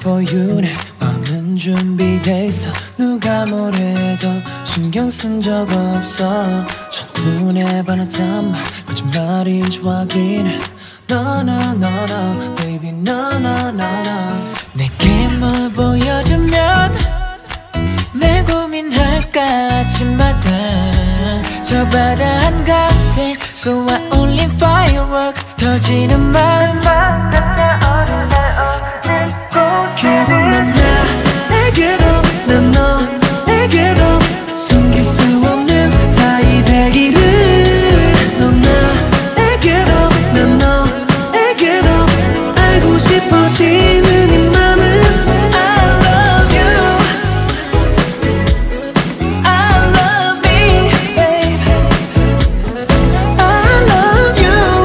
for you 내 맘은 준비돼 있어 누가 뭐래도 신경 쓴 적 없어 첫눈에 반했단 말 거짓말인 줄 확인해 No no no no baby no no no no 내게 뭘 보여주면 내 고민할까 아침마다 저 바다 한가운데 쏘아 올린 firework 터지는 마음 결국은 나에게도 난 너에게도 숨길 수 없는 사이 되기를 넌 나에게도 난 너에게도 알고 싶어지는 이 맘은 I love you I love me babe I love you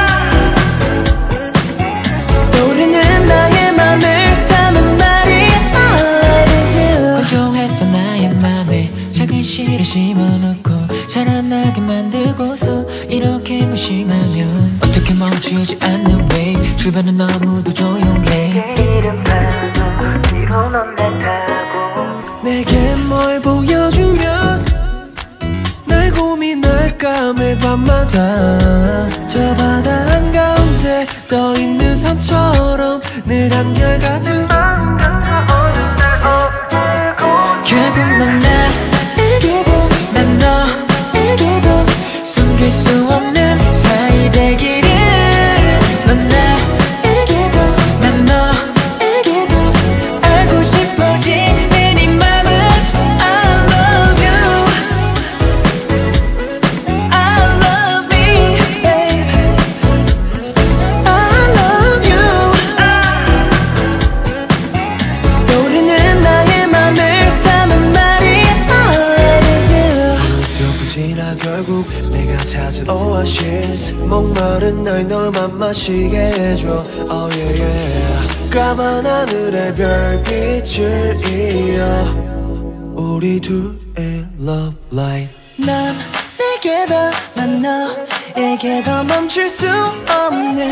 떠오르는 나의 맘을 담은 말이 I love you 건조했던 나의 맘에 작은 씨를 심어놓고 자라나게 만들고서 이렇게 무심하면 어떻게 멈추지 않는 way 주변은 너무도 조용해 이름 봐도 뒤로 넌 내 타고 내게 뭘 보여주면 날 고민할까 매일 밤마다 저 바다 한가운데 떠있는 섬처럼 늘 한결같은 결국 넌 나에게도 난 너에게도 숨길 수 없는 사이 되기를 넌 나에게도 난 너에게도 알고 싶어지는 이 맘은 I love you I love me babe I love you 떠오르는 나의 맘을 담은 말이 I love you 슬프지나 결국 내가 찾은 오아시스 목마른 날 너만 마시게 해줘 Oh yeah yeah 까만 하늘에 별빛을 이어 우리 둘의 love light 난 내게도 난 너에게도 멈출 수 없는